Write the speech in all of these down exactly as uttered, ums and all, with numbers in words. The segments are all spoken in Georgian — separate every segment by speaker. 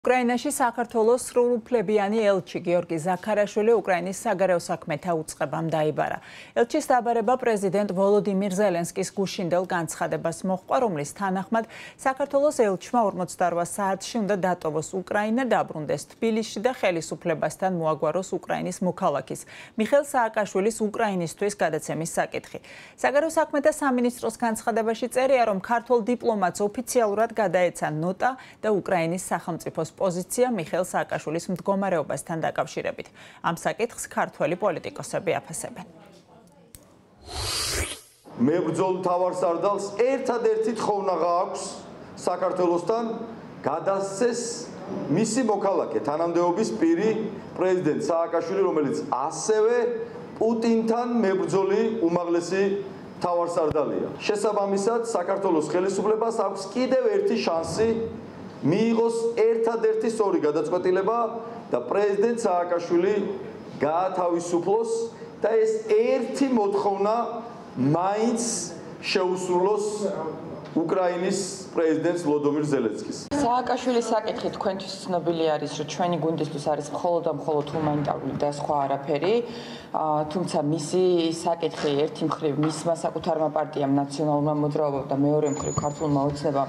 Speaker 1: უკრაინაში საქართველოს სრულუფლებიანი ელჩი გიორგი ზაქარაშვილი უკრაინის საგარეო საქმეთა უწყებამ დაიბარა. ელჩის დაბარება პრეზიდენტ ვოლოდიმირ ზელენსკის გუშინდელ განცხადებას მოჰყვა, რომლის თანახმად საქართველოს ელჩმა ორმოცდაორ საათში უნდა დატოვოს უკრაინა, დაბრუნდეს თბილისში და ხელისუფლებასთან მოაგვაროს უკრაინის მოქალაქის მიხეილ სააკაშვილის უკრაინისთვის გადაცემის საკითხი. საგარეო საქმეთა სამინისტროს განცხადებაში წერია, რომ ქართულ დიპლომატს ოფიციალურად გადაეცა ნოტა და უკრაინის სახელმწიფოს პოზიცია მიხეილ სააკაშვილის მდგომარეობასთან დაკავშირებით. ამ საკითხს ქართველი პოლიტიკოსები აფასებენ.
Speaker 2: მებრძოლ მთავარსარდალს ერთადერთი თხოვნა აქვს საქართველოსთან გადასცეს მისი მოქალაქე თანამდებობის პირი პრეზიდენტ სააკაშვილი, რომელიც ასევე პუტინთან მებრძოლი უმაღლესი მთავარსარდალია. შესაბამისად, საქართველოს ხელისუფლებას აქვს კიდევ ერთი შანსი მიიღოს ერთადერთი სწორი გადაწყვეტილება და პრეზიდენტ სააკაშვილი გაათავისუფლოს და ეს ერთი მოთხოვნა მაინც შეუსრულოს უკრაინის პრეზიდენტს ვლოდიმირ ზელენსკის.
Speaker 3: სააკაშვილის საკითხი თქვენთვის ცნობილი არის, რომ ჩვენი გუნდისთვის არის მხოლოდ და მხოლოდ ჰუმანიტარული და სხვა არაფერი. თუმცა მისი საკითხი ერთი მხრივ მისმა საკუთარმა პარტიამ ნაციონალურმა მოძრაობამ და მეორე მხრივ ქართულმა ოცნებამ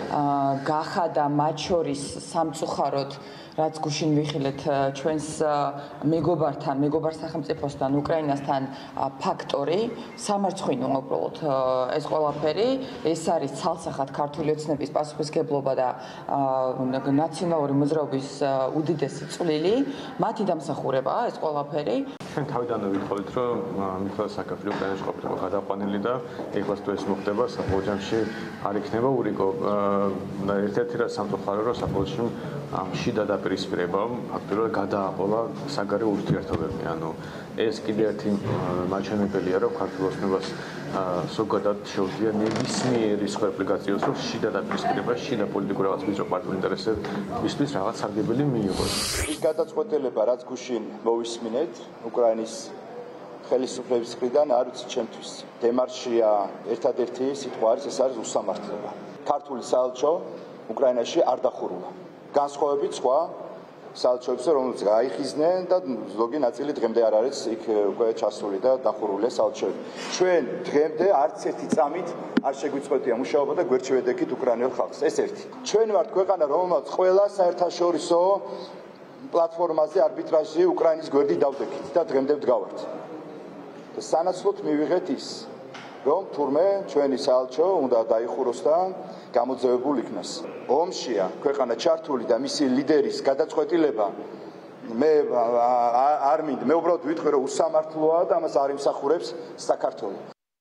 Speaker 3: გახადა მათ შორის სამწუხაროდ რაც გუშინ ვიხილეთ ჩვენს მეგობართან, მეგობარ სახელმწიფოსთან, უკრაინასთან ფაქტორი, სამარცხვინო უბრალოდ ეს ყველაფერი, ეს არის ცალსახად ქართული ოცნების პასუხისმგებლობა და ნაციონალური მოძრაობის უდიდესი წვლილი, მათი დამსახურებაა ეს ყველაფერი.
Speaker 4: ჩვენ თავიდანვე ვითხოვით, რომ მიხეილ სააკაშვილი უკრაინაში ყოფილიყო გადაყვანილი და ეხლა თუ ეს მოხდება, საბოლოო ჯამში არ იქნება ურიგო. ერთ-ერთი რაც სამწუხარო, რომ საბოლოოში ამ შიდა დაპირისპირებამ ფაქტობრივად გადააყოლა საგარეო ურთიერთობები. ანუ ეს კიდევ ერთი მაჩვენებელია, რომ ქართულ ოცნებას ზოგადად შეუძლია ნებისმიერი სხვა აპლიკაციას, რომ შიდა დაპირისპირება, შიდა პოლიტიკური რაღაც ვიწრო პარტიული ინტერესებისთვის რაღაც სარგებელი მიიღოს.
Speaker 5: ის გადაწყვეტილება, რაც გუშინ მოვისმინეთ უკრაინის ხელისუფლების მხრიდან, არ ვიცი ჩემთვის დემარშია ერთადერთი სიტყვა არის, ეს არის უსამართლობა. ქართული საელჩო უკრაინაში არ დახურულა. განსხვავებით სხვა საელჩოებზე, რომელიც გაიხიზნენ და ზოგი ნაწილი დღემდე არ არის იქ უკვე ჩასული და დახურული საელჩოები. ჩვენ დღემდე არც ერთი წამით არ შეგვიწყვეტია მუშაობა და გვერდჩევედექით უკრაინელ ხალხს. ეს ერთი. ჩვენ ვართ ქვეყანა, რომელმაც ყველა საერთაშორისო პლატფორმაზე არბიტრაჟი უკრაინის გვერდით დავდექით და დღემდე ვდგავართ. და სანაცვლოდ მივიღეთ ის, რომ თურმე ჩვენი საელჩო უნდა დაიხუროს და გამოძევებულ იქნას. ომშია ქვეყანა ჩართული და მისი ლიდერის გადაწყვეტილება მე არ მინდა, მე უბრალოდ ვიტყვი, რომ უსამართლოა და ამას არ იმსახურებს საქართველო.